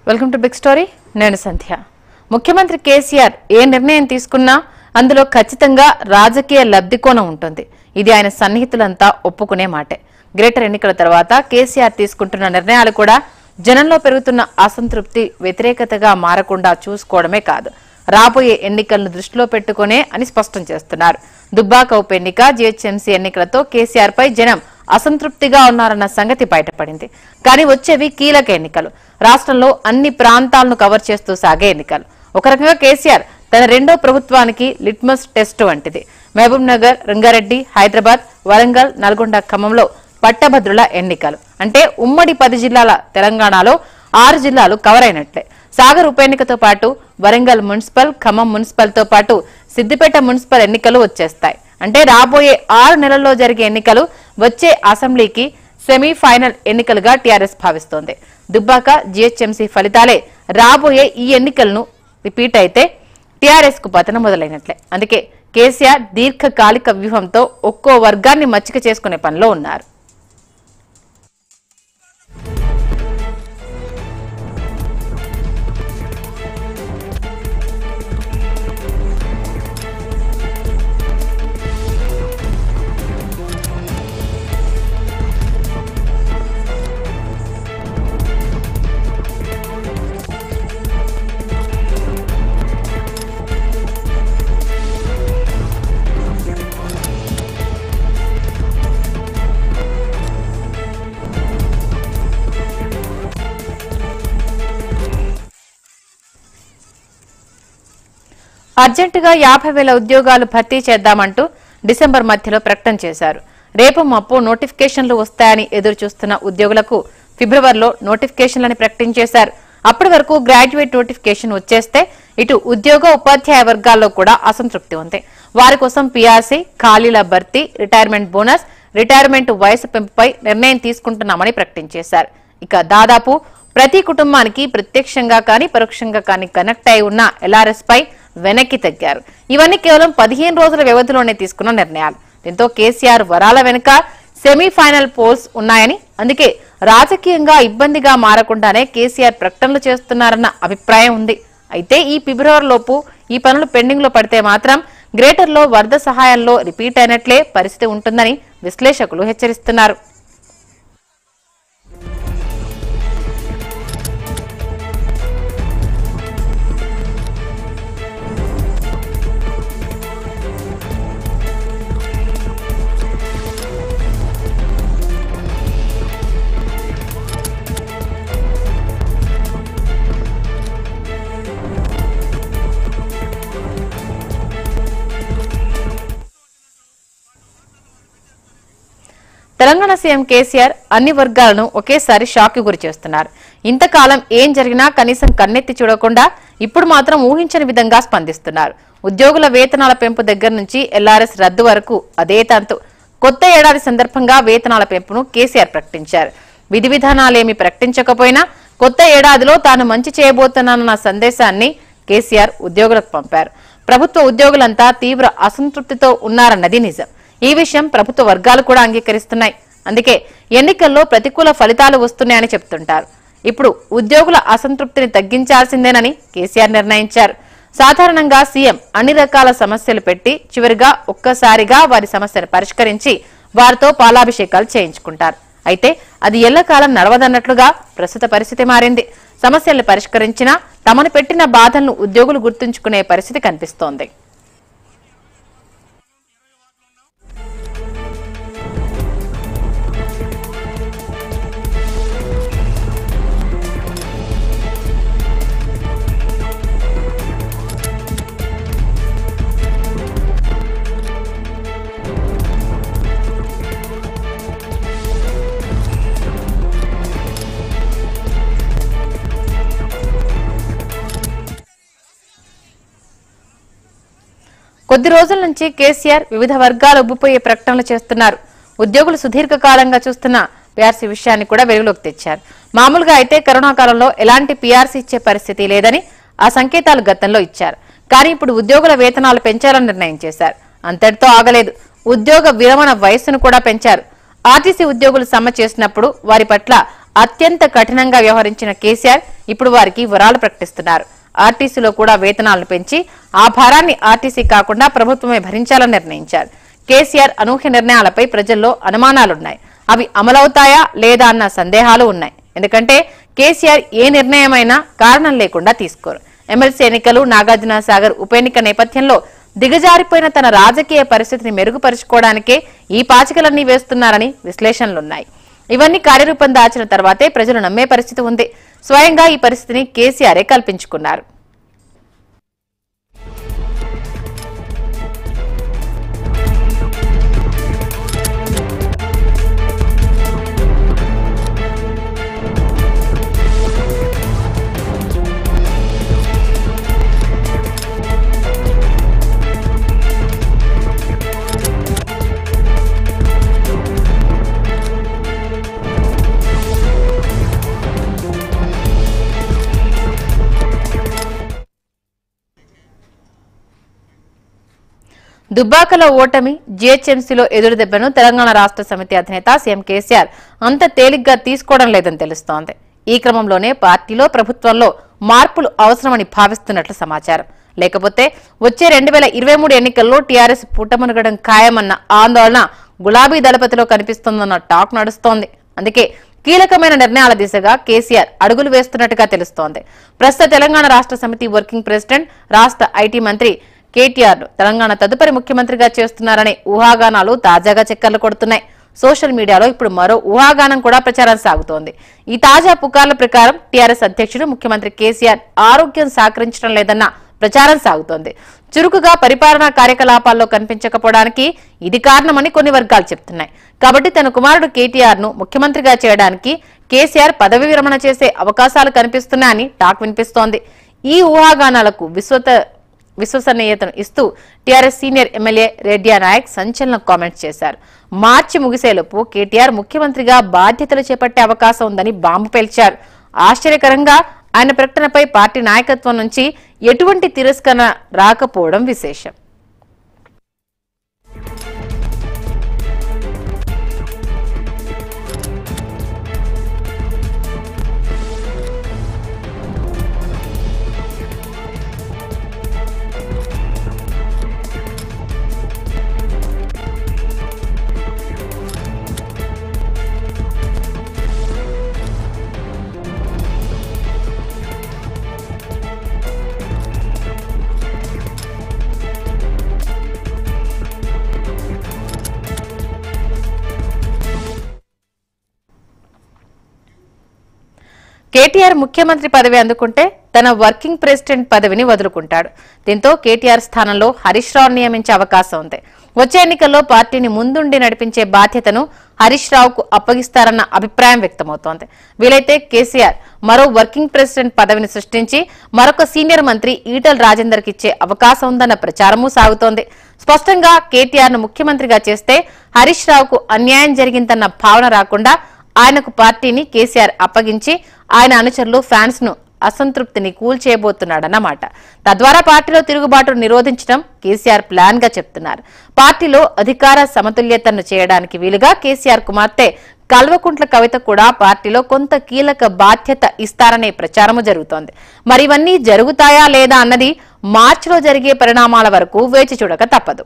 Welcome to big story. నేను సంధ్య. ముఖ్యమంత్రి కేసీఆర్ ఏ నిర్ణయం తీసుకున్నా అందులో ఖచ్చితంగా రాజకీయ లబ్ధి కోణం ఉంటుంది. ఇది ఆయన సన్నిహితులంతా ఒప్పుకునే మాటే. గ్రేటర్ ఎన్నికల తర్వాత కేసీఆర్ తీసుకుంటున్న నిర్ణయాలు కూడా జనంలో పెరుగుతున్న అసంతృప్తి, వ్యతిరేకతగా మారకుండా చూసుకోవడమే కాదు, రాబోయే ఎన్నికలను దృష్టిలో పెట్టుకునే అని స్పష్టం చేస్తున్నారు. దుబ్బాక ఉప ఎన్నిక, జీహెచ్ఎంసీ ఎన్నికలతో కేసీఆర్ పై జనం అసంతృప్తిగా ఉన్నారన్న సంగతి బయటపడింది. కానీ వచ్చేవి కీలక ఎన్నికలు, రాష్ట్రంలో అన్ని ప్రాంతాలను కవర్ చేస్తూ సాగే ఎన్నికలు. ఒక రకంగా కేసీఆర్ తన రెండో ప్రభుత్వానికి లిట్మస్ టెస్ట్ వంటిది. మహబూబ్ నగర్, రంగారెడ్డి, హైదరాబాద్, వరంగల్, నల్గొండ, ఖమ్మంలో పట్టభద్రుల ఎన్నికలు. అంటే ఉమ్మడి 10 జిల్లాల తెలంగాణలో 6 జిల్లాలు కవర్ అయినట్లే. సాగర్ ఉప ఎన్నికతో పాటు వరంగల్ మున్సిపల్, ఖమ్మం మున్సిపల్ తో పాటు సిద్దిపేట మున్సిపల్ ఎన్నికలు వచ్చేస్తాయి. అంటే రాబోయే 6 నెలల్లో జరిగే ఎన్నికలు వచ్చే అసెంబ్లీకి సెమీఫైనల్ ఎన్నికలుగా టీఆర్ఎస్ భావిస్తోంది. దుబ్బాక, జీహెచ్ఎంసీ ఫలితాలే రాబోయే ఈ ఎన్నికలను రిపీట్ అయితే టీఆర్ఎస్ కు పతనం మొదలైనట్లే. అందుకే కేసీఆర్ దీర్ఘకాలిక వ్యూహంతో ఒక్కో వర్గాన్ని మచ్చిక చేసుకునే పనిలో ఉన్నారు. అర్జెంటుగా 50,000 ఉద్యోగాలు భర్తీ చేద్దామంటూ డిసెంబర్ మధ్యలో ప్రకటన చేశారు. రేపు మప్పు నోటిఫికేషన్లు వస్తాయని ఎదురు చూస్తున్న ఉద్యోగులకు ఫిబ్రవరిలో నోటిఫికేషన్లని ప్రకటించేశారు. అప్పటి వరకు గ్రాడ్యుయేట్ నోటిఫికేషన్ వచ్చేస్తే ఇటు ఉద్యోగ, ఉపాధ్యాయ వర్గాల్లో కూడా అసంతృప్తి ఉంది. వారి కోసం పీఆర్సీ, ఖాళీల భర్తీ, రిటైర్మెంట్ బోనస్, రిటైర్మెంట్ వయసు పెంపుపై నిర్ణయం తీసుకుంటున్నామని ప్రకటించేశారు. ఇక దాదాపు ప్రతి కుటుంబానికి ప్రత్యక్షంగా కానీ పరోక్షంగా కానీ కనెక్ట్ అయి ఉన్న ఎల్ఆర్ఎస్ పై వెనక్కి తగ్గారు. ఇవన్నీ కేవలం 15 రోజుల వ్యవధిలోనే తీసుకున్న నిర్ణయాలు. దీంతో కేసీఆర్ వరాల వెనుక సెమీఫైనల్ పోల్స్ ఉన్నాయని, అందుకే రాజకీయంగా ఇబ్బందిగా మారకుండానే కేసీఆర్ ప్రకటనలు చేస్తున్నారన్న అభిప్రాయం ఉంది. అయితే ఈ ఫిబ్రవరిలోపు ఈ పనులు పెండింగ్ లో పడితే మాత్రం గ్రేటర్లో వరద సహాయంలో రిపీట్ అయినట్లే పరిస్థితి ఉంటుందని విశ్లేషకులు హెచ్చరిస్తున్నారు. తెలంగాణ సీఎం కేసీఆర్ అన్ని వర్గాలను ఒకేసారి షాక్ కి గురి చేస్తున్నారు. ఇంతకాలం ఏం జరిగినా కనీసం కన్నెత్తి చూడకుండా ఇప్పుడు మాత్రం ఊహించని విధంగా స్పందిస్తున్నారు. ఉద్యోగుల వేతనాల పెంపు దగ్గర నుంచి ఎల్ఆర్ఎస్ రద్దు వరకు అదే తంతు. కొత్త ఏడాది సందర్భంగా వేతనాల పెంపును కేసీఆర్ ప్రకటించారు. విధి విధానాలేమీ ప్రకటించకపోయినా కొత్త ఏడాదిలో తాను మంచి చేయబోతున్నానన్న సందేశాన్ని కేసీఆర్ ఉద్యోగులకు పంపారు. ప్రభుత్వ ఉద్యోగులంతా తీవ్ర అసంతృప్తితో ఉన్నారన్నది నిజం. ఈ విషయం ప్రభుత్వ వర్గాలు కూడా అంగీకరిస్తున్నాయి. అందుకే ఎన్నికల్లో ప్రతికూల ఫలితాలు వస్తున్నాయని చెప్తుంటారు. ఇప్పుడు ఉద్యోగుల అసంతృప్తిని తగ్గించాల్సిందేనని కేసీఆర్ నిర్ణయించారు. సాధారణంగా సీఎం అన్ని రకాల సమస్యలు పెట్టి చివరిగా ఒక్కసారిగా వారి సమస్యను పరిష్కరించి వారితో పాలాభిషేకాలు చేయించుకుంటారు. అయితే అది ఎల్లకాలం నడవదన్నట్లుగా ప్రస్తుత పరిస్థితి మారింది. సమస్యలను పరిష్కరించినా తమను పెట్టిన బాధలను ఉద్యోగులు గుర్తుంచుకునే పరిస్థితి కనిపిస్తోంది. కొద్ది రోజుల నుంచి కేసీఆర్ వివిధ వర్గాలు ఉబ్బిపోయే ప్రకటనలు చేస్తున్నారు. ఉద్యోగులు సుదీర్ఘకాలంగా చూస్తున్న పీఆర్సీ విషయాన్ని కూడా వెలుగులోకి తెచ్చారు. మామూలుగా అయితే కరోనా కాలంలో ఎలాంటి పీఆర్సీ ఇచ్చే పరిస్థితి లేదని ఆ సంకేతాలు గతంలో ఇచ్చారు. కానీ ఇప్పుడు ఉద్యోగుల వేతనాలు పెంచాలని నిర్ణయం చేశారు. అంతటితో ఆగలేదు. ఉద్యోగ విరమణ వయస్సును కూడా పెంచారు. ఆర్టీసీ ఉద్యోగులు సమ్మె చేసినప్పుడు వారి పట్ల అత్యంత కఠినంగా వ్యవహరించిన కేసీఆర్ ఇప్పుడు వారికి వరాలు ప్రకటిస్తున్నారు. ఆర్టీసీలో కూడా వేతనాలను పెంచి ఆ భారాన్ని ఆర్టీసీ కాకుండా ప్రభుత్వమే భరించాలని నిర్ణయించారు. కేసీఆర్ అనూహ్య నిర్ణయాలపై ప్రజల్లో అనుమానాలున్నాయి. అవి అమలవుతాయా లేదా అన్న సందేహాలు ఉన్నాయి. ఎందుకంటే కేసీఆర్ ఏ నిర్ణయమైనా కారణం లేకుండా తీసుకోరు. ఎమ్మెల్సీ ఎన్నికలు, నాగార్జున సాగర్ ఉప ఎన్నిక నేపథ్యంలో దిగజారిపోయిన తన రాజకీయ పరిస్థితిని మెరుగుపరుచుకోవడానికే ఈ పాచికలన్నీ వేస్తున్నారని విశ్లేషణలున్నాయి. ఇవన్నీ కార్యరూపం దాచిన తర్వాతే ప్రజలు నమ్మే పరిస్థితి ఉంది. స్వయంగా ఈ పరిస్థితిని కేసీఆరే కల్పించుకున్నారు. దుబ్బాకలో ఓటమి, జీహెచ్ఎంసీలో ఎదురుదెబ్బను తెలంగాణ రాష్ట్ర సమితి అధినేత సీఎం కేసీఆర్ అంత తేలిగ్గా తీసుకోవడం లేదని తెలుస్తోంది. ఈ క్రమంలోనే పార్టీలో, ప్రభుత్వంలో మార్పులు అవసరమని భావిస్తున్నట్లు సమాచారం. లేకపోతే వచ్చే 2023 ఎన్నికల్లో టీఆర్ఎస్ పుట్టమునగడం ఖాయమన్న ఆందోళన గులాబీ దళపతిలో కనిపిస్తోందన్న టాక్ నడుస్తోంది. అందుకే కీలకమైన నిర్ణయాల దిశగా కేసీఆర్ అడుగులు వేస్తున్నట్టుగా తెలుస్తోంది. ప్రస్తుత తెలంగాణ రాష్ట్ర సమితి వర్కింగ్ ప్రెసిడెంట్, రాష్ట్ర ఐటీ మంత్రి కేటీఆర్ తెలంగాణ తదుపరి ముఖ్యమంత్రిగా చేస్తున్నారనే ఊహాగానాలు తాజాగా చక్కర్లు కొడుతున్నాయి. సోషల్ మీడియాలో ఇప్పుడు మరో ఊహాగానం కూడా ప్రచారం సాగుతోంది. ఈ తాజా పుకార్ల ప్రకారం టీఆర్ఎస్ అధ్యక్షుడు ముఖ్యమంత్రి కేసీఆర్ ఆరోగ్యం సహకరించడం లేదన్న ప్రచారం సాగుతోంది. చురుకుగా పరిపాలనా కార్యకలాపాల్లో కనిపించకపోవడానికి ఇది కారణమని కొన్ని వర్గాలు చెబుతున్నాయి. కాబట్టి తన కుమారుడు కేటీఆర్ ను ముఖ్యమంత్రిగా చేయడానికి కేసీఆర్ పదవి విరమణ చేసే అవకాశాలు కనిపిస్తున్నాయని టాక్ వినిపిస్తోంది. ఈ ఊహాగానాలకు విశ్వసనీయతను ఇస్తూ TRS senior MLA Reddy Naik సంచలన కామెంట్స్ చేశారు. మార్చి ముగిసేలోపు కేటీఆర్ ముఖ్యమంత్రిగా బాధ్యతలు చేపట్టే అవకాశం ఉందని బాంబు పేల్చారు. ఆశ్చర్యకరంగా ఆయన ప్రకటనపై పార్టీ నాయకత్వం నుంచి ఎటువంటి తిరస్కరణ రాకపోవడం విశేషం. కేటీఆర్ ముఖ్యమంత్రి పదవి అందుకుంటే తన వర్కింగ్ ప్రెసిడెంట్ పదవిని వదులుకుంటాడు. దీంతో కేటీఆర్ స్థానంలో హరీష్ రావు నియమించే అవకాశం ఉంది. వచ్చే ఎన్నికల్లో పార్టీని ముందుండి నడిపించే బాధ్యతను హరీష్ రావుకు అప్పగిస్తారన్న అభిప్రాయం వ్యక్తమవుతోంది. వీలైతే కేసీఆర్ మరో వర్కింగ్ ప్రెసిడెంట్ పదవిని సృష్టించి మరొక సీనియర్ మంత్రి ఈటల రాజేందర్కి ఇచ్చే అవకాశం ఉందన్న ప్రచారమూ సాగుతోంది. స్పష్టంగా కేటీఆర్ ను ముఖ్యమంత్రిగా చేస్తే హరీష్ రావుకు అన్యాయం జరిగిందన్న భావన రాకుండా ఆయనకు పార్టీని కేసీఆర్ అప్పగించి ఆయన అనుచరులు, ఫ్యాన్స్ ను అసంతృప్తిని కూల్చేయబోతున్నాడన్నమాట. తద్వారా పార్టీలో తిరుగుబాటును నిరోధించడం కేసీఆర్ ప్లాన్ గా చెప్తున్నారు. పార్టీలో అధికార సమతుల్యతను చేయడానికి వీలుగా కేసీఆర్ కుమార్తె కల్వకుంట్ల కవిత కూడా పార్టీలో కొంత కీలక బాధ్యత ఇస్తారనే ప్రచారము జరుగుతోంది. మరి ఇవన్నీ జరుగుతాయా లేదా అన్నది మార్చిలో జరిగే పరిణామాల వరకు వేచి చూడక తప్పదు.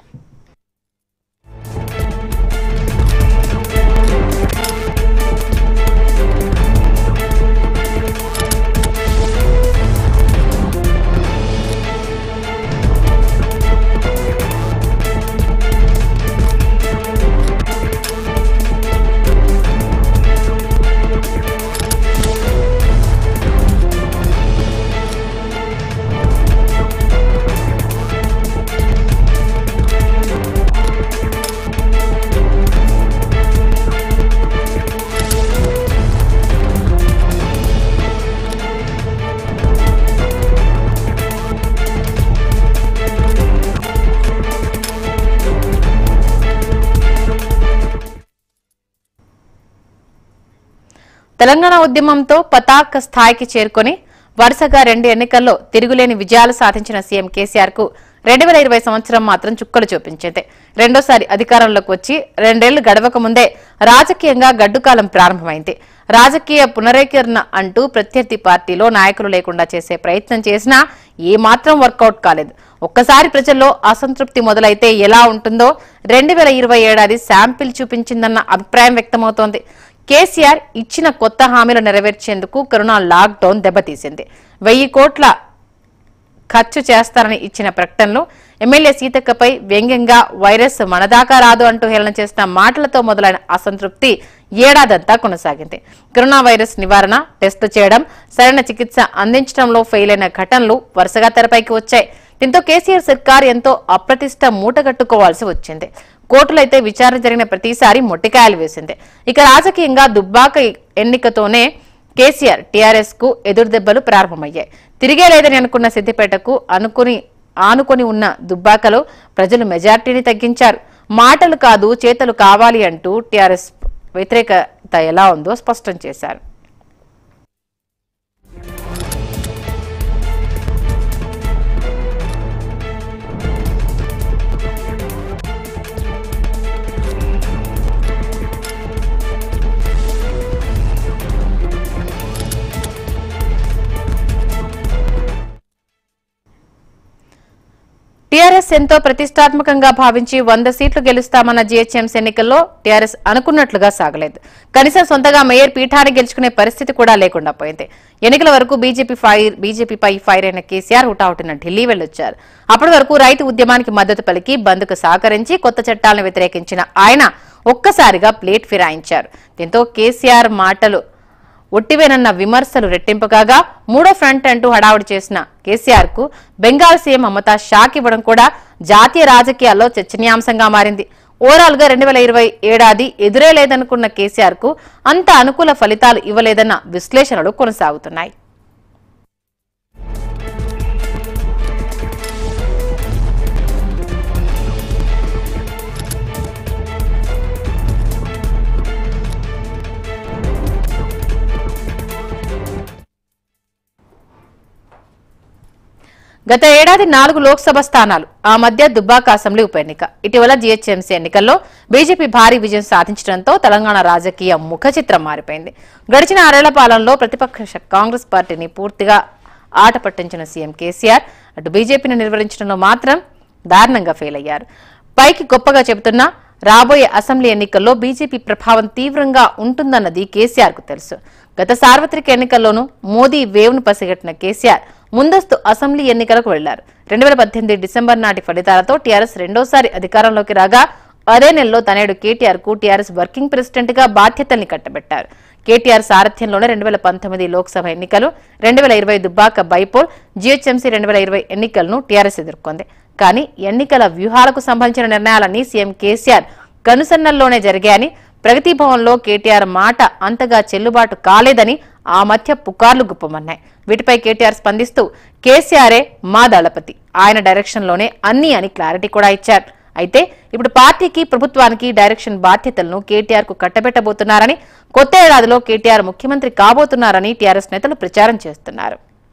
తెలంగాణ ఉద్యమంతో పతాక స్థాయికి చేరుకొని వరుసగా 2 ఎన్నికల్లో తిరుగులేని విజయాలు సాధించిన సీఎం కేసీఆర్ కు 2020 సంవత్సరం మాత్రం చుక్కలు చూపించింది. రెండోసారి అధికారంలోకి వచ్చి 2 ఏళ్లు గడవక ముందే రాజకీయంగా గడ్డుకాలం ప్రారంభమైంది. రాజకీయ పునరీకరణ అంటూ ప్రత్యర్థి పార్టీలో నాయకులు లేకుండా చేసే ప్రయత్నం చేసినా ఏమాత్రం వర్కౌట్ కాలేదు. ఒక్కసారి ప్రజల్లో అసంతృప్తి మొదలైతే ఎలా ఉంటుందో 2020 ఏడాది శాంపిల్ చూపించిందన్న అభిప్రాయం వ్యక్తమవుతోంది. కేసీఆర్ ఇచ్చిన కొత్త హామీలు నెరవేర్చేందుకు కరోనా లాక్డౌన్ దెబ్బతీసింది. 1000 కోట్ల ఖర్చు చేస్తారని ఇచ్చిన ప్రకటనలు, ఎమ్మెల్యే సీతక్కపై వ్యంగ్యంగా వైరస్ మనదాకా రాదు అంటూ హేళన చేసిన మాటలతో మొదలైన అసంతృప్తి ఏడాదంతా కొనసాగింది. కరోనా వైరస్ నివారణ, టెస్టులు చేయడం, సరైన చికిత్స అందించడంలో ఫెయిల్ అయిన ఘటనలు వరుసగా తెరపైకి వచ్చాయి. దీంతో కేసీఆర్ సర్కార్ ఎంతో అప్రతిష్ట మూటగట్టుకోవాల్సి వచ్చింది. కోర్టులైతే విచారణ జరిగిన ప్రతిసారి మొట్టికాయలు వేసింది. ఇక రాజకీయంగా దుబ్బాక ఎన్నికతోనే కేసీఆర్, టీఆర్ఎస్ కు ఎదురుదెబ్బలు ప్రారంభమయ్యాయి. తిరిగే లేదని అనుకున్న సిద్దిపేటకు ఆనుకొని ఉన్న దుబ్బాకలో ప్రజలు మెజార్టీని తగ్గించారు. మాటలు కాదు చేతలు కావాలి అంటూ టీఆర్ఎస్ వ్యతిరేకత ఎలా ఉందో స్పష్టం చేశారు. టీఆర్ఎస్ ఎంతో ప్రతిష్టాత్మకంగా భావించి 100 సీట్లు గెలుస్తామన్న జీహెచ్ఎంసీ ఎన్నికల్లో టీఆర్ఎస్ అనుకున్నట్లుగా సాగలేదు. కనీసం సొంతగా మేయర్ పీఠాన్ని గెలుచుకునే పరిస్థితి కూడా లేకుండా పోయింది. ఎన్నికల వరకు బీజేపీపై ఫైర్ అయిన కేసీఆర్ హుటాహుటిన ఢిల్లీ వెళ్లొచ్చారు. అప్పటి వరకు రైతు ఉద్యమానికి మద్దతు పలికి బంద్కు సహకరించి కొత్త చట్టాలను వ్యతిరేకించిన ఆయన ఒక్కసారిగా ప్లేట్ ఫిరాయించారు. దీంతో కేసీఆర్ మాటలు ఒట్టివేనన్న విమర్శలు రెట్టింపు కాగా మూడో ఫ్రంట్ అంటూ హడావుడి చేసిన కేసీఆర్ కు బెంగాల్ సీఎం మమతా షాక్ ఇవ్వడం కూడా జాతీయ రాజకీయాల్లో చర్చనీయాంశంగా మారింది. ఓవరాల్ గా 2020 ఏడాది ఎదురే లేదనుకున్న కేసీఆర్ కు అంత అనుకూల ఫలితాలు ఇవ్వలేదన్న విశ్లేషణలు కొనసాగుతున్నాయి. గత ఏడాది 4 లోక్సభ స్థానాలు, ఆ మధ్య దుబ్బాక అసెంబ్లీ ఉప ఎన్నిక, ఇటీవల జీహెచ్ఎంసీ ఎన్నికల్లో బీజేపీ భారీ విజయం సాధించడంతో తెలంగాణ రాజకీయ ముఖ చిత్రం మారిపోయింది. గడిచిన 6 ఏళ్ల పాలనలో ప్రతిపక్ష కాంగ్రెస్ పార్టీని పూర్తిగా ఆట పట్టించిన సీఎం కేసీఆర్ అటు బీజేపీని నిర్వహించడంలో మాత్రం దారుణంగా ఫెయిల్ అయ్యారు. పైకి గొప్పగా చెబుతున్నా రాబోయే అసెంబ్లీ ఎన్నికల్లో బీజేపీ ప్రభావం తీవ్రంగా ఉంటుందన్నది కేసీఆర్ కు తెలుసు. గత సార్వత్రిక ఎన్నికల్లోనూ మోదీ వేవ్ను పసిగట్టిన కేసీఆర్ ముందస్తు అసెంబ్లీ ఎన్నికలకు వెళ్లారు. 2018 డిసెంబర్ నాటి ఫలితాలతో టీఆర్ఎస్ రెండోసారి అధికారంలోకి రాగా అదే నెలలో తనేడు కేటీఆర్ కు టీఆర్ఎస్ వర్కింగ్ ప్రెసిడెంట్ గా బాధ్యతల్ని కట్టబెట్టారు. కేటీఆర్ సారథ్యంలోనే 2019 లోక్సభ ఎన్నికలు, 2020 దుబ్బాక బైపోల్, జీహెచ్ఎంసీ 2020 ఎన్నికలను టీఆర్ఎస్ ఎదుర్కొంది. కానీ ఎన్నికల వ్యూహాలకు సంబంధించిన నిర్ణయాలన్నీ సీఎం కేసీఆర్ కనుసన్నల్లోనే జరిగాయని, ప్రగతి భవన్లో కేటీఆర్ మాట అంతగా చెల్లుబాటు కాలేదని ఆ మధ్య పుకార్లు గుప్పమన్నాయి. వీటిపై కేటీఆర్ స్పందిస్తూ కేసీఆరే మా దళపతి, ఆయన డైరెక్షన్లోనే అన్ని అని క్లారిటీ కూడా ఇచ్చారు. అయితే ఇప్పుడు పార్టీకి, ప్రభుత్వానికి డైరెక్షన్ బాధ్యతలను కేటీఆర్ కు కట్టబెట్టబోతున్నారని, కొత్త ఏడాదిలో కేటీఆర్ ముఖ్యమంత్రి కాబోతున్నారని టీఆర్ఎస్ నేతలు ప్రచారం చేస్తున్నారు.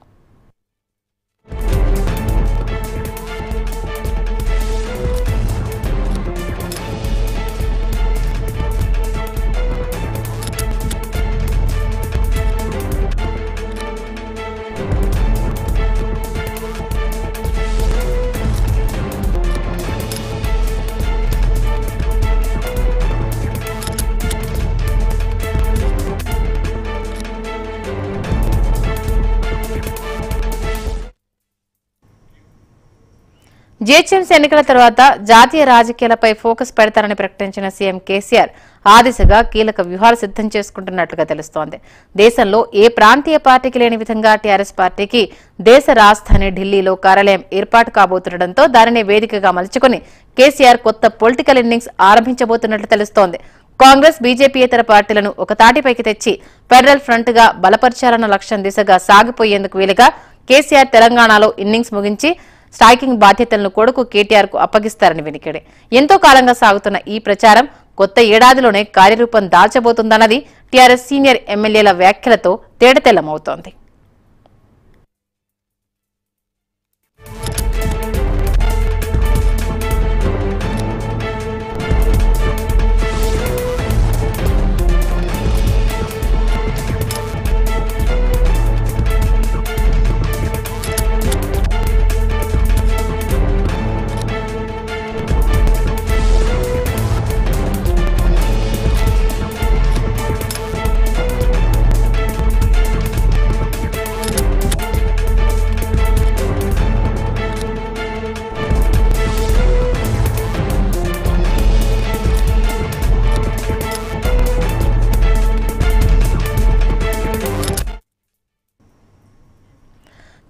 జీహెచ్ఎంసీ ఎన్నికల తర్వాత జాతీయ రాజకీయాలపై ఫోకస్ పెడతారని ప్రకటించిన సీఎం కేసీఆర్ ఆ దిశగా కీలక వ్యూహాలు సిద్ధం చేసుకుంటున్నట్లుగా తెలుస్తోంది. దేశంలో ఏ ప్రాంతీయ పార్టీకి లేని విధంగా టీఆర్ఎస్ పార్టీకి దేశ రాజధాని ఢిల్లీలో కార్యాలయం ఏర్పాటు కాబోతుండటంతో దానిని వేదికగా మలుచుకుని కేసీఆర్ కొత్త పొలిటికల్ ఇన్నింగ్స్ ఆరంభించబోతున్నట్లు తెలుస్తోంది. కాంగ్రెస్, బీజేపీయేతర పార్టీలను ఒక తాటిపైకి తెచ్చి ఫెడరల్ ఫ్రంట్ గా బలపర్చాలన్న లక్ష్యం దిశగా సాగిపోయేందుకు వీలుగా కేసీఆర్ తెలంగాణలో ఇన్నింగ్స్ ముగించి స్ట్రైకింగ్ బాధ్యతలను కొడుకు కేటీఆర్ కు అప్పగిస్తారని వినికిడి. ఎంతో కాలంగా సాగుతున్న ఈ ప్రచారం కొత్త ఏడాదిలోనే కార్యరూపం దాల్చబోతుందన్నది టీఆర్ఎస్ సీనియర్ ఎమ్మెల్యేల వ్యాఖ్యలతో తేటతెల్లమవుతోంది.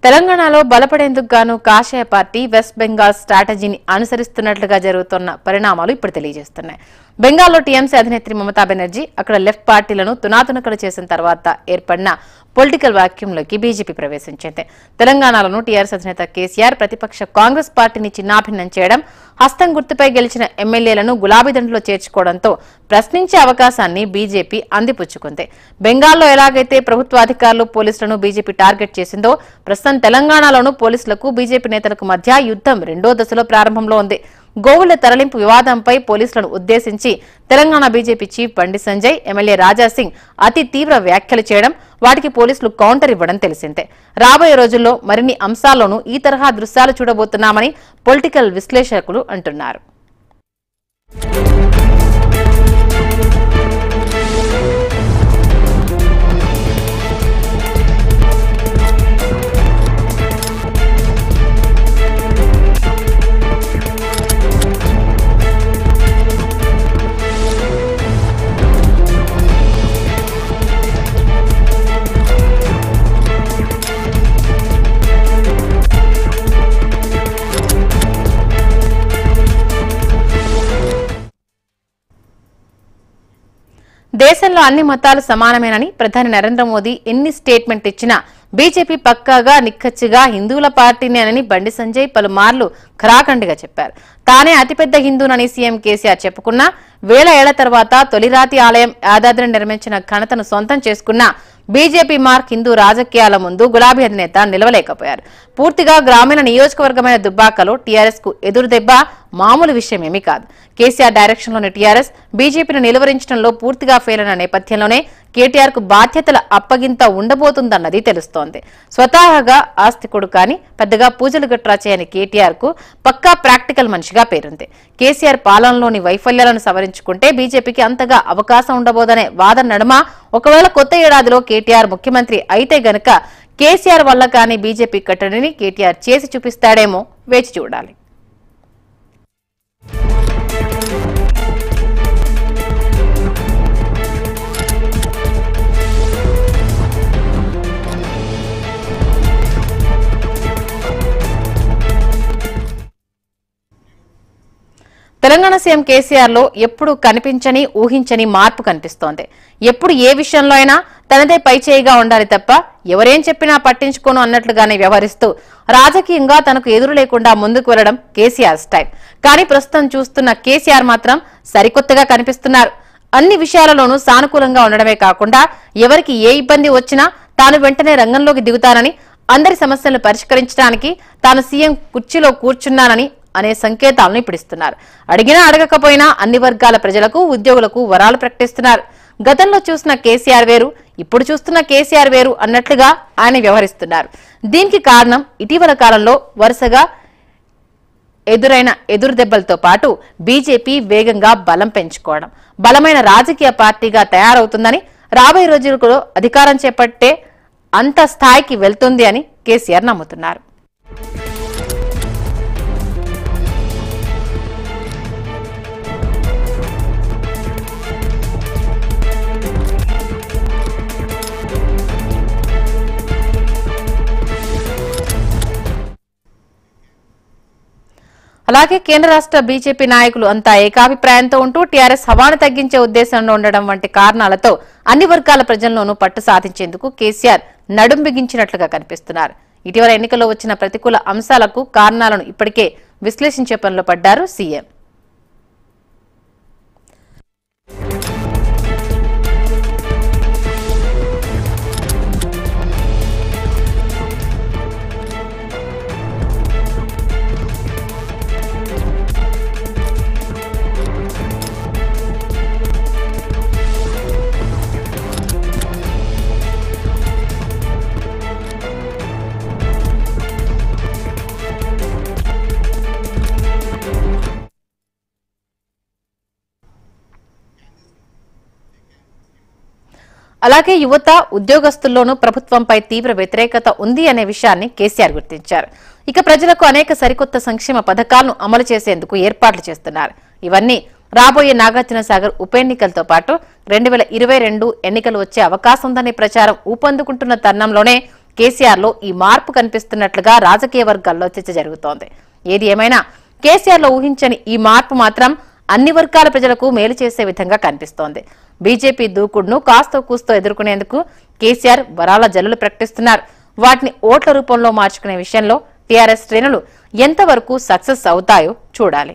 తెలంగాణలో బలపడేందుకు గాను కాషాయ పార్టీ వెస్ట్ బెంగాల్ స్ట్రాటజీని అనుసరిస్తున్నట్లుగా జరుగుతున్న పరిణామాలు ఇప్పుడు తెలియజేస్తున్నాయి. బెంగాల్లో టీఎంసీ అధినేత్రి మమతా బెనర్జీ అక్కడ లెఫ్ట్ పార్టీలను తునాతునకలు చేసిన తర్వాత ఏర్పడిన పొలిటికల్ వాక్యూంలోకి బీజేపీ ప్రవేశించింది. తెలంగాణలోనూ టీఆర్ఎస్ అధినేత కేసీఆర్ ప్రతిపక్ష కాంగ్రెస్ పార్టీని చిన్నాభిన్నం చేయడం, హస్తం గుర్తుపై గెలిచిన ఎమ్మెల్యేలను గులాబీ దండులో చేర్చుకోవడంతో ప్రశ్నించే అవకాశాన్ని బీజేపీ అందిపుచ్చుకుంది. బెంగాల్లో ఎలాగైతే ప్రభుత్వ అధికారులు పోలీసులను బీజేపీ టార్గెట్ చేసిందో ప్రస్తుతం తెలంగాణలోనూ పోలీసులకు బీజేపీ నేతలకు మధ్య యుద్ధం రెండో దశలో ప్రారంభంలో ఉంది. గోవుల తరలింపు వివాదంపై పోలీసులను ఉద్దేశించి Telangana BJP chief Bandi Sanjay, MLA Raja Singh అతి తీవ్ర వ్యాఖ్యలు చేయడం, వాటికి పోలీసులు కౌంటర్ ఇవ్వడం తెలిసిందే. రాబోయే రోజుల్లో మరిన్ని అంశాల్లోనూ ఈ తరహా దృశ్యాలు చూడబోతున్నామని పొలిటికల్ విశ్లేషకులు అంటున్నారు. దేశంలో అన్ని మతాలు సమానమేనని ప్రధాని నరేంద్ర మోదీ ఎన్ని స్టేట్మెంట్ ఇచ్చినా బీజేపీ పక్కాగా నిక్కచ్చిగా హిందువుల పార్టీనేనని బండి సంజయ్ పలుమార్లు ఖరాఖండిగా చెప్పారు. తానే అతిపెద్ద హిందూనని సీఎం కేసీఆర్ చెప్పుకున్నా 1000 ఏళ్ల తర్వాత తొలిరాతి ఆలయం యాదాద్రిని నిర్మించిన ఘనతను సొంతం చేసుకున్న బీజేపీ మార్క్ హిందూ రాజకీయాల ముందు గులాబీ అధినేత నిలవలేకపోయారు. పూర్తిగా గ్రామీణ నియోజకవర్గమైన దుబ్బాకలో టీఆర్ఎస్ కు ఎదురుదెబ్బ మామూలు విషయమేమీ కాదు. కేసీఆర్ డైరెక్షన్లోని టీఆర్ఎస్ బీజేపీని నిలువరించడంలో పూర్తిగా ఫెయిల్ అయిన నేపథ్యంలోనే కేటీఆర్ కు బాధ్యతల అప్పగింత ఉండబోతుందన్నది తెలుస్తోంది. స్వతహాగా ఆస్తికుడు కానీ పెద్దగా పూజలు గట్రా చేయని కేటీఆర్ కు పక్కా ప్రాక్టికల్ మనిషిగా పేరుంది. కేసీఆర్ పాలనలోని వైఫల్యాలను సవరించుకుంటే బీజేపీకి అంతగా అవకాశం ఉండబోదనే వాదన నడుమ ఒకవేళ కొత్త ఏడాదిలో కేటీఆర్ ముఖ్యమంత్రి అయితే గనక కేసీఆర్ వల్ల కానీ బీజేపీ కట్టడిని కేటీఆర్ చేసి చూపిస్తాడేమో వేచి చూడాలి. తెలంగాణ సీఎం కేసీఆర్ లో ఎప్పుడు కనిపించని ఊహించని మార్పు కనిపిస్తోంది. ఎప్పుడు ఏ విషయంలో అయినా తనదే పైచేయిగా ఉండాలి తప్ప ఎవరేం చెప్పినా పట్టించుకోను అన్నట్లుగానే వ్యవహరిస్తూ రాజకీయంగా తనకు ఎదురు లేకుండా ముందుకు వెళ్లడం కేసీఆర్ స్టైల్. కానీ ప్రస్తుతం చూస్తున్న కేసీఆర్ మాత్రం సరికొత్తగా కనిపిస్తున్నారు. అన్ని విషయాలలోనూ సానుకూలంగా ఉండడమే కాకుండా ఎవరికి ఏ ఇబ్బంది వచ్చినా తాను వెంటనే రంగంలోకి దిగుతానని, అందరి సమస్యలను పరిష్కరించడానికి తాను సీఎం కుర్చీలో కూర్చున్నానని అనే సంకేతాలను ఇప్పుడిస్తున్నారు. అడిగినా అడగకపోయినా అన్ని వర్గాల ప్రజలకు, ఉద్యోగులకు వరాలు ప్రకటిస్తున్నారు. గతంలో చూసిన కేసీఆర్ వేరు, ఇప్పుడు చూస్తున్న కేసీఆర్ వేరు అన్నట్లుగా ఆయన వ్యవహరిస్తున్నారు. దీనికి కారణం ఇటీవల కాలంలో వరుసగా ఎదురైన ఎదురుదెబ్బలతో పాటు బీజేపీ వేగంగా బలం పెంచుకోవడం, బలమైన రాజకీయ పార్టీగా తయారవుతుందని, రాబోయే రోజుల్లో అధికారం చేపట్టే అంత స్థాయికి వెళ్తుంది అని కేసీఆర్ నమ్ముతున్నారు. అలాగే కేంద్ర రాష్ట్ర బీజేపీ నాయకులు అంతా ఏకాభిప్రాయంతో ఉంటూ టీఆర్ఎస్ హవాను తగ్గించే ఉద్దేశంలో ఉండడం వంటి కారణాలతో అన్ని వర్గాల ప్రజల్లోనూ పట్టు సాధించేందుకు కేసీఆర్ నడుం బిగించినట్లుగా కనిపిస్తున్నారు. ఇటీవల ఎన్నికల్లో వచ్చిన ప్రతికూల అంశాలకు కారణాలను ఇప్పటికే విశ్లేషించే పనిలో పడ్డారు సీఎం. అలాగే యువత, ఉద్యోగస్తుల్లోనూ ప్రభుత్వంపై తీవ్ర వ్యతిరేకత ఉంది అనే విషయాన్ని కేసీఆర్ గుర్తించారు. ఇక ప్రజలకు అనేక సరికొత్త సంక్షేమ పథకాలను అమలు చేసేందుకు ఏర్పాట్లు చేస్తున్నారు. ఇవన్నీ రాబోయే నాగార్జున సాగర్ ఉప ఎన్నికలతో పాటు 2022 ఎన్నికలు వచ్చే అవకాశం ఉందనే ప్రచారం ఊపందుకుంటున్న తరుణంలోనే కేసీఆర్ లో ఈ మార్పు కనిపిస్తున్నట్లుగా రాజకీయ వర్గాల్లో చర్చ జరుగుతోంది. ఏది ఏమైనా కేసీఆర్ లో ఊహించని ఈ మార్పు మాత్రం అన్ని వర్గాల ప్రజలకు మేలు చేసే విధంగా కనిపిస్తోంది. బీజేపీ దూకుడును కాస్తో కూస్తో ఎదుర్కొనేందుకు కేసీఆర్ వరాల జల్లులు ప్రకటిస్తున్నారు. వాటిని ఓట్ల రూపంలో మార్చుకునే విషయంలో టీఆర్ఎస్ శ్రేణులు ఎంతవరకు సక్సెస్ అవుతాయో చూడాలి.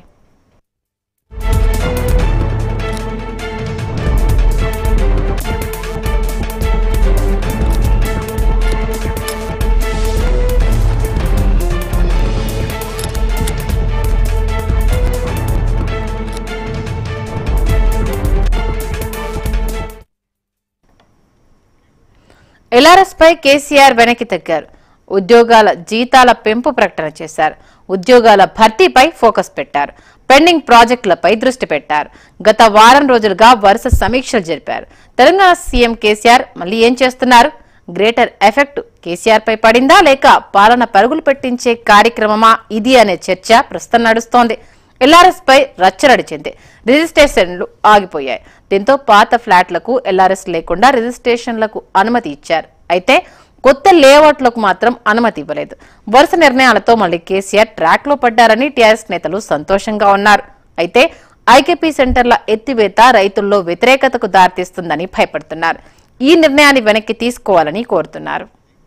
ఎల్ఆర్ఎస్ పై కేసీఆర్ వెనక్కి తగ్గారు. ఉద్యోగాల జీతాల పెంపు ప్రకటన చేశారు. ఉద్యోగాల భర్తీపై ఫోకస్ పెట్టారు. పెండింగ్ ప్రాజెక్టులపై దృష్టి పెట్టారు. గత వారం రోజులుగా వరుస సమీక్షలు జరిపారు. తెలంగాణ సీఎం కేసీఆర్ మళ్లీ ఏం చేస్తున్నారు? గ్రేటర్ ఎఫెక్ట్ కేసీఆర్ పై పడిందా లేక పాలన పరుగులు పెట్టించే కార్యక్రమమా ఇది అనే చర్చ ప్రస్తుతం నడుస్తోంది. ఎల్ఆర్ఎస్ పై రచ్చ నడిచింది. రిజిస్ట్రేషన్లు ఆగిపోయాయి. దీంతో పాత ఫ్లాట్లకు ఎల్ఆర్ఎస్ లేకుండా రిజిస్ట్రేషన్లకు అనుమతి ఇచ్చారు. అయితే కొత్త లేఅవుట్లకు మాత్రం అనుమతి ఇవ్వలేదు. వరుస నిర్ణయాలతో మళ్లీ కేసీఆర్ ట్రాక్ లో పడ్డారని టీఆర్ఎస్ నేతలు సంతోషంగా ఉన్నారు. అయితే ఐకేపీ సెంటర్ల ఎత్తివేత రైతుల్లో వ్యతిరేకతకు దారితీస్తుందని భయపడుతున్నారు. ఈ నిర్ణయాన్ని వెనక్కి తీసుకోవాలని కోరుతున్నారు.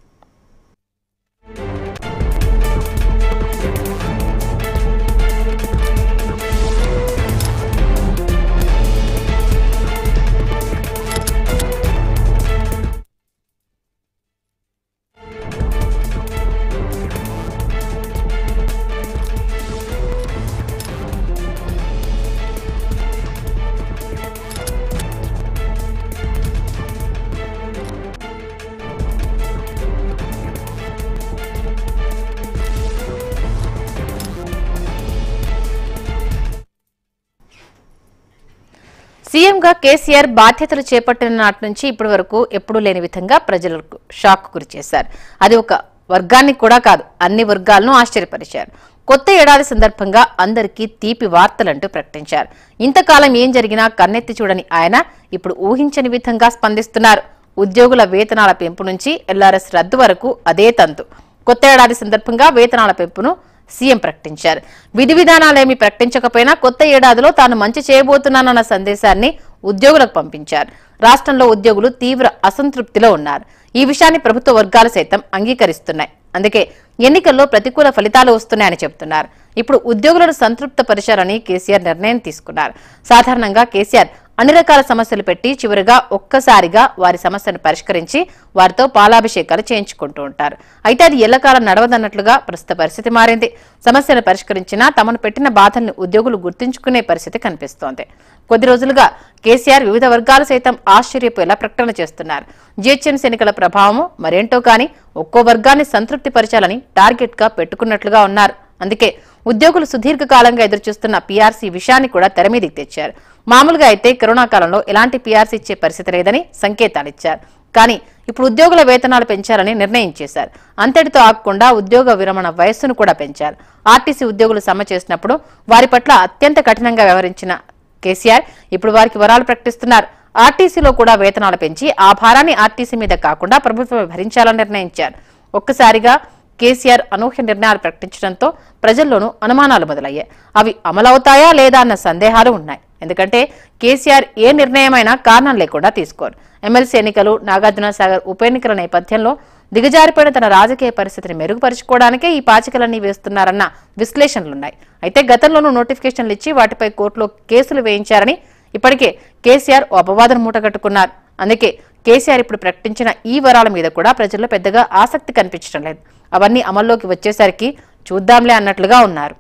సీఎంగా కేసీఆర్ బాధ్యతలు చేపట్టిన నాటి నుంచి ఇప్పటి వరకు ఎప్పుడూ లేని విధంగా ప్రజలకు షాక్ గురి చేశారు. అది ఒక వర్గాన్ని కూడా కాదు, అన్ని వర్గాలను ఆశ్చర్యపరిచారు. కొత్త ఏడాది సందర్భంగా అందరికీ తీపి వార్తలంటూ ప్రకటించారు. ఇంతకాలం ఏం జరిగినా కన్నెత్తి చూడని ఆయన ఇప్పుడు ఊహించని విధంగా స్పందిస్తున్నారు. ఉద్యోగుల వేతనాల పెంపు నుంచి ఎల్ఆర్ఎస్ రద్దు వరకు అదే తంతు. కొత్త ఏడాది సందర్భంగా వేతనాల పెంపును సీఎం ప్రకటించారు. విధి విధానాలేమీ ప్రకటించకపోయినా కొత్త ఏడాదిలో తాను మంచి చేయబోతున్నానన్న సందేశాన్ని ఉద్యోగులకు పంపించారు. రాష్ట్రంలో ఉద్యోగులు తీవ్ర అసంతృప్తిలో ఉన్నారు. ఈ విషయాన్ని ప్రభుత్వ వర్గాలు సైతం అంగీకరిస్తున్నాయి. అందుకే ఎన్నికల్లో ప్రతికూల ఫలితాలు వస్తున్నాయని చెబుతున్నారు. ఇప్పుడు ఉద్యోగులను సంతృప్తపరిచారని కేసీఆర్ నిర్ణయం తీసుకున్నారు. సాధారణంగా కేసీఆర్ అన్ని రకాల సమస్యలు పెట్టి చివరిగా ఒక్కసారిగా వారి సమస్యను పరిష్కరించి వారితో పాలాభిషేకాలు చేయించుకుంటూ ఉంటారు. అయితే అది ఎల్లకాలం నడవదన్నట్లుగా ప్రస్తుత పరిస్థితి మారింది. సమస్యను పరిష్కరించినా తమను పెట్టిన బాధల్ని ఉద్యోగులు గుర్తుంచుకునే పరిస్థితి కనిపిస్తోంది. కొద్ది రోజులుగా కేసీఆర్ వివిధ వర్గాలు సైతం ఆశ్చర్యపోయేలా ప్రకటన చేస్తున్నారు. జీహెచ్ఎంసీ ఎన్నికల ప్రభావము మరేంటో కానీ ఒక్కో వర్గాన్ని సంతృప్తి పరచాలని టార్గెట్ గా పెట్టుకున్నట్లుగా ఉన్నారు. అందుకే ఉద్యోగులు సుదీర్ఘకాలంగా ఎదురుచూస్తున్న పీఆర్సీ విషయాన్ని కూడా తెరమీదికి తెచ్చారు. మామూలుగా అయితే కరోనా కాలంలో ఎలాంటి పీఆర్సీ ఇచ్చే పరిస్థితి లేదని సంకేతాలిచ్చారు. కానీ ఇప్పుడు ఉద్యోగుల వేతనాలు పెంచాలని నిర్ణయం చేశారు. అంతటితో ఆగకుండా ఉద్యోగ విరమణ వయస్సును కూడా పెంచారు. ఆర్టీసీ ఉద్యోగులు సమ్మె చేసినప్పుడు వారి పట్ల అత్యంత కఠినంగా వ్యవహరించిన కేసీఆర్ ఇప్పుడు వారికి వరాలు ప్రకటిస్తున్నారు. ఆర్టీసీలో కూడా వేతనాలు పెంచి ఆ భారాన్ని ఆర్టీసీ మీద కాకుండా ప్రభుత్వమే భరించాలని నిర్ణయించారు. ఒక్కసారిగా కేసీఆర్ అనూహ్య నిర్ణయాలు ప్రకటించడంతో ప్రజల్లోనూ అనుమానాలు మొదలయ్యాయి. అవి అమలవుతాయా లేదా అన్న సందేహాలు ఉన్నాయి. ఎందుకంటే కేసీఆర్ ఏ నిర్ణయమైనా కారణం లేకుండా తీసుకోరు. ఎమ్మెల్సీ ఎన్నికలు, నాగార్జునసాగర్ ఉప ఎన్నికల నేపథ్యంలో దిగజారిపోయిన తన రాజకీయ పరిస్థితిని మెరుగుపరుచుకోవడానికే ఈ పాచికలన్నీ వేస్తున్నారన్న విశ్లేషణలున్నాయి. అయితే గతంలోనూ నోటిఫికేషన్లు ఇచ్చి వాటిపై కోర్టులో కేసులు వేయించారని ఇప్పటికే కేసీఆర్ ఓ అపవాదం మూటగట్టుకున్నారు. అందుకే కేసీఆర్ ఇప్పుడు ప్రకటించిన ఈ వరాల మీద కూడా ప్రజల్లో పెద్దగా ఆసక్తి కనిపించడం లేదు. అవన్నీ అమల్లోకి వచ్చేసరికి చూద్దాంలే అన్నట్లుగా ఉన్నారు.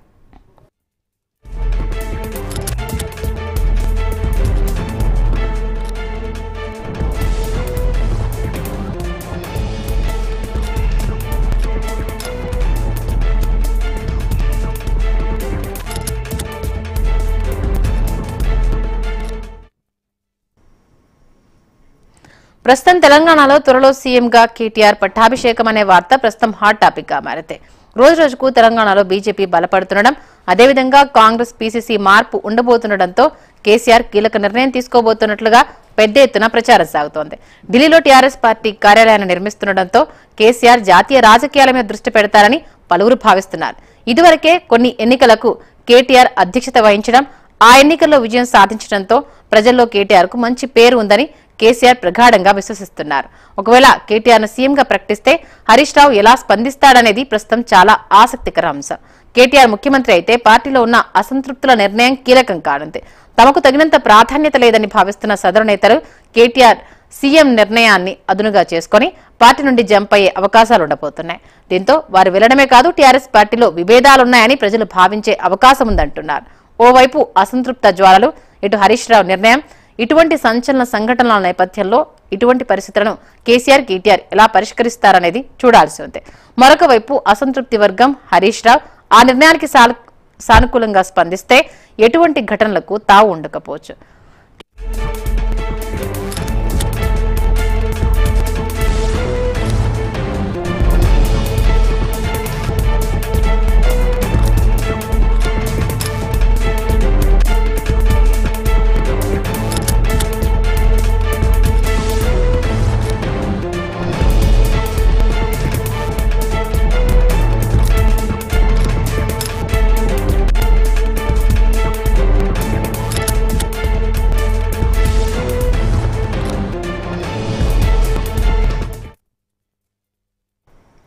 ప్రస్తుతం తెలంగాణలో త్వరలో సీఎంగా కేటీఆర్ పట్టాభిషేకం అనే వార్త ప్రస్తుతం హాట్ టాపిక్ గా మారింది. రోజు రోజుకు తెలంగాణలో బీజేపీ బలపడుతుండడం, అదేవిధంగా కాంగ్రెస్ పీసీసీ మార్పు ఉండబోతుండటంతో కేసీఆర్ కీలక నిర్ణయం తీసుకోబోతున్నట్లుగా పెద్ద ఎత్తున ప్రచారం సాగుతోంది. ఢిల్లీలో టీఆర్ఎస్ పార్టీ కార్యాలయాన్ని నిర్మిస్తుండటంతో కేసీఆర్ జాతీయ రాజకీయాల మీద దృష్టి పెడతారని పలువురు భావిస్తున్నారు. ఇదివరకే కొన్ని ఎన్నికలకు కేటీఆర్ అధ్యక్షత వహించడం, ఆ ఎన్నికల్లో విజయం సాధించడంతో ప్రజల్లో కేటీఆర్ కు మంచి పేరు ఉందని కేసీఆర్ ప్రగాఢంగా విశ్వసిస్తున్నారు. ఒకవేళ కేటీఆర్ ను సీఎంగా ప్రకటిస్తే హరీష్ రావు ఎలా స్పందిస్తాడనేది ప్రస్తుతం చాలా ఆసక్తికర అంశం. కేటీఆర్ ముఖ్యమంత్రి అయితే పార్టీలో ఉన్న అసంతృప్తుల నిర్ణయం కీలకం కానుంది. తమకు తగినంత ప్రాధాన్యత లేదని భావిస్తున్న సదరు నేతలు కేటీఆర్ సీఎం నిర్ణయాన్ని అదునుగా చేసుకుని పార్టీ నుండి జంప్ అయ్యే అవకాశాలు ఉండబోతున్నాయి. దీంతో వారు వెళ్లడమే కాదు, టీఆర్ఎస్ పార్టీలో విభేదాలున్నాయని ప్రజలు భావించే అవకాశం ఉందంటున్నారు. ఓవైపు అసంతృప్త జ్వాలలు, ఇటు హరీష్ రావు నిర్ణయం, ఇటువంటి సంచలన సంఘటనల నేపథ్యంలో ఇటువంటి పరిస్థితులను కేసీఆర్, కేటీఆర్ ఎలా పరిష్కరిస్తారనేది చూడాల్సి ఉంది. మరొక వైపు అసంతృప్తి వర్గం హరీష్ రావు ఆ నిర్ణయానికి సానుకూలంగా స్పందిస్తే ఎటువంటి ఘటనలకు తావు ఉండకపోవచ్చు.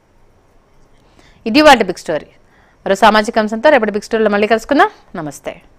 ఇది వాటి బిగ్ స్టోరీ. మరో సామాజిక అంశంతో రేపటి బిగ్ స్టోరీలో మళ్ళీ కలుసుకుందాం. నమస్తే.